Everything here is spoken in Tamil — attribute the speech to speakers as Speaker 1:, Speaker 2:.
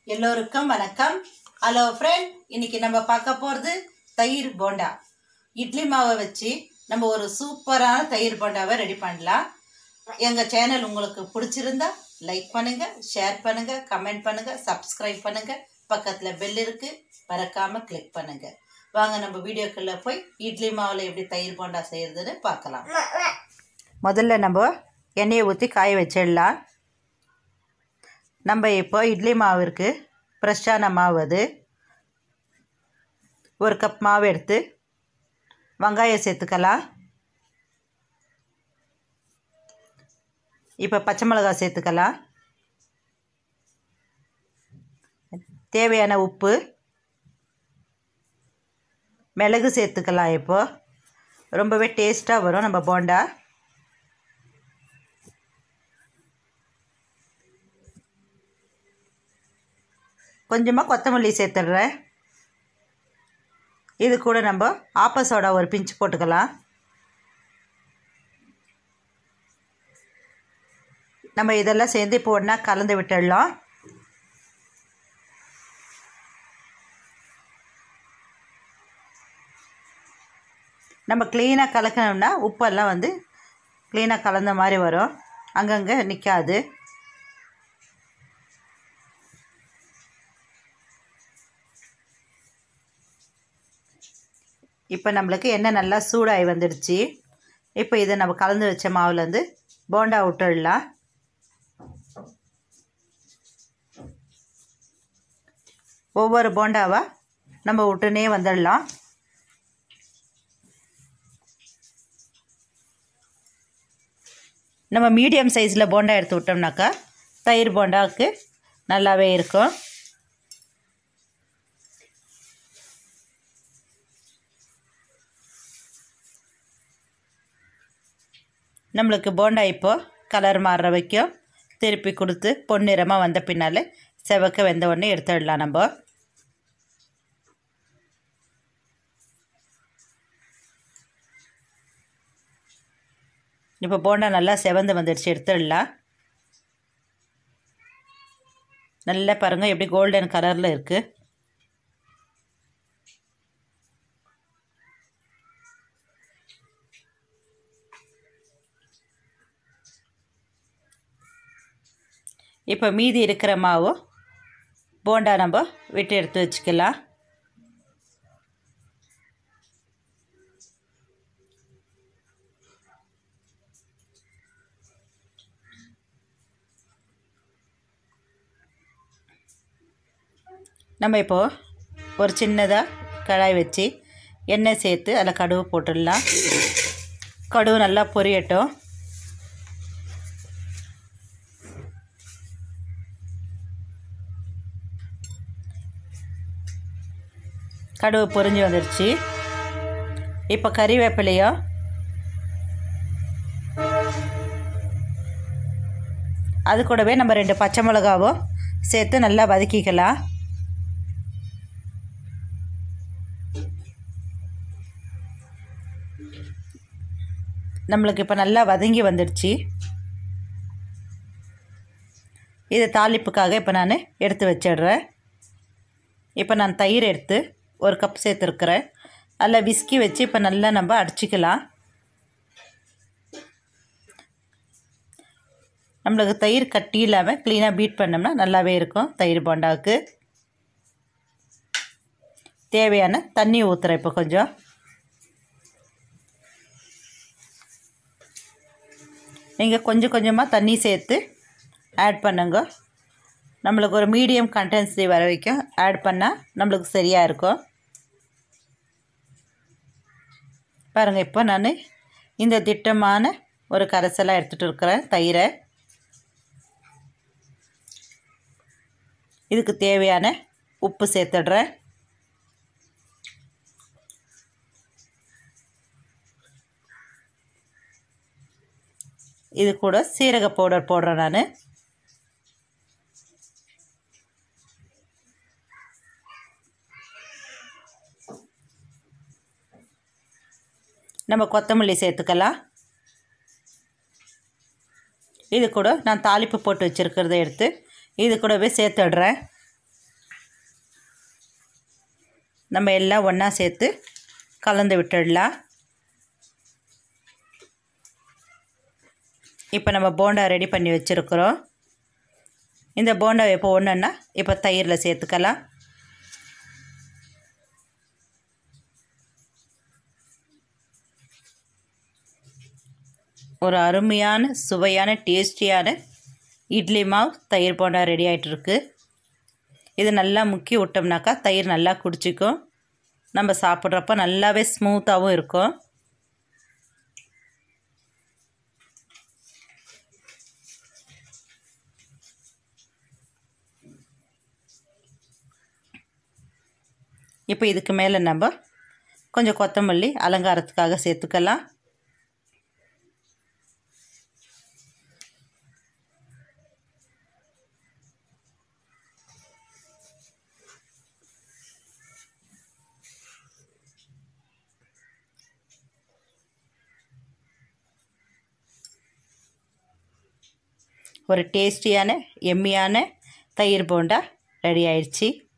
Speaker 1: எல்லோருக்கும் வணக்கம். ஹலோ ஃப்ரெண்ட், இன்னைக்கு நம்ம பார்க்க போகிறது தயிர் போண்டா. இட்லி மாவை வச்சு நம்ம ஒரு சூப்பரான தயிர் போண்டாவை ரெடி பண்ணலாம். எங்கள் சேனல் உங்களுக்கு பிடிச்சிருந்தா லைக் பண்ணுங்கள், ஷேர் பண்ணுங்கள், கமெண்ட் பண்ணுங்கள், சப்ஸ்கிரைப் பண்ணுங்கள். பக்கத்தில் பெல் இருக்குது, மறக்காமல் கிளிக் பண்ணுங்கள். வாங்க நம்ம வீடியோக்குள்ளே போய் இட்லி மாவில் எப்படி தயிர் போண்டா செய்கிறதுன்னு பார்க்கலாம். முதல்ல நம்ம எண்ணெயை ஊற்றி காய வச்சிடலாம். நம்ம இப்போ இட்லி மாவிற்கு ஃப்ரெஷ்ஷான மாவு, அது ஒரு கப் மாவு எடுத்து வெங்காயம் சேர்த்துக்கலாம். இப்போ பச்சை மிளகாய் சேர்த்துக்கலாம். தேவையான உப்பு, மிளகு சேர்த்துக்கலாம். இப்போது ரொம்பவே டேஸ்ட்டாக வரும் நம்ம போண்டா. கொஞ்சமாக கொத்தமல்லி சேர்த்துடுறேன். இது கூட நம்ம ஆப்ப சோடா ஒரு பிஞ்சு போட்டுக்கலாம். நம்ம இதெல்லாம் சேர்ந்து இப்போ ஒன்றா கலந்து விட்டுடலாம். நம்ம க்ளீனாக கலக்கணும்னா உப்பெல்லாம் வந்து க்ளீனாக கலந்த மாதிரி வரும், அங்கங்கே நிற்காது. இப்போ நம்மளுக்கு எண்ணெய் நல்லா சூடாகி வந்துடுச்சு. இப்போ இதை நம்ம கலந்து வச்ச மாவுலேருந்து போண்டா விட்டுடலாம். ஒவ்வொரு போண்டாவாக நம்ம விட்டுனே வந்துடலாம். நம்ம மீடியம் சைஸில் போண்டா எடுத்து விட்டோம்னாக்கா தயிர் போண்டாவுக்கு நல்லாவே இருக்கும். நம்மளுக்கு போண்டா இப்போது கலர் மாறுற வைக்கும் திருப்பி கொடுத்து பொன்னிறமாக வந்த பின்னால் செவக்க வெந்த உடனே எடுத்துடலாம். நம்ம இப்போ போண்டா நல்லா செவந்து வந்துடுச்சு, எடுத்துடலாம். நல்லா பாருங்கள் எப்படி கோல்டன் கலரில் இருக்குது. இப்போ மீதி இருக்கிற மாவு போண்டா நம்ம விட்டு எடுத்து வச்சுக்கலாம். நம்ம இப்போது ஒரு சின்னதாக கடாய் வச்சு எண்ணெய் சேர்த்து அதில் கடுகு போட்டுடலாம். கடுகு நல்லா பொரியட்டும். கடுகு பொரிஞ்சு வந்துடுச்சு. இப்போ கறிவேப்பிலையும் அது கூடவே நம்ம 2 பச்சை மிளகாவும் சேர்த்து நல்லா வதக்கிக்கலாம். நம்மளுக்கு இப்போ நல்லா வதங்கி வந்துடுச்சு. இது தாளிப்புக்காக இப்போ நான் எடுத்து வச்சிடுறேன். இப்போ நான் தயிர் எடுத்து 1 கப் சேர்த்துருக்குறேன். அதில் விஸ்கி வச்சு இப்போ நல்லா நம்ம அடிச்சிக்கலாம். நம்மளுக்கு தயிர் கட்டி இல்லாமல் க்ளீனாக பீட் பண்ணோம்னா நல்லாவே இருக்கும் தயிர் போண்டாவுக்கு. தேவையான தண்ணி ஊற்றுறேன். இப்போ கொஞ்சம் நீங்கள் கொஞ்சம் கொஞ்சமாக தண்ணி சேர்த்து ஆட் பண்ணுங்க. நம்மளுக்கு ஒரு மீடியம் கன்சிஸ்டன்சி வர வரைக்கும் ஆட் பண்ணால் நம்மளுக்கு சரியாக இருக்கும். பாருங்கள், இப்போ நான் இந்த திட்டமான ஒரு கரைசலாக எடுத்துகிட்டு இருக்கிறேன் தயிரை. இதுக்கு தேவையான உப்பு சேர்த்துடுறேன். இது கூட சீரக பவுடர் போடுறேன் நான். நம்ம கொத்தமல்லி சேர்த்துக்கலாம். இது கூட நான் தாளிப்பு போட்டு வச்சுருக்கிறத எடுத்து இது கூடவே சேர்த்துடுறேன். நம்ம எல்லாம் ஒன்றா சேர்த்து கலந்து விட்டுடலாம். இப்போ நம்ம போண்டா ரெடி பண்ணி வச்சுருக்குறோம். இந்த போண்டா எப்போ ஒன்றுன்னா இப்போ தயிரில் சேர்த்துக்கலாம். ஒரு அருமையான சுவையான டேஸ்டியான இட்லி மாவு தயிர் போண்டா ரெடி ஆகிட்டுருக்கு. இது நல்லா முக்கி விட்டோம்னாக்கா தயிர் நல்லா குடிச்சிக்கும். நம்ம சாப்பிட்றப்ப நல்லாவே ஸ்மூத்தாகவும் இருக்கும். இப்போ இதுக்கு மேலே நம்ம கொஞ்சம் கொத்தமல்லி அலங்காரத்துக்காக சேர்த்துக்கலாம். ஒரு டேஸ்டியான எம்மியான தயிர் போண்டா ரெடி ஆயிடுச்சு.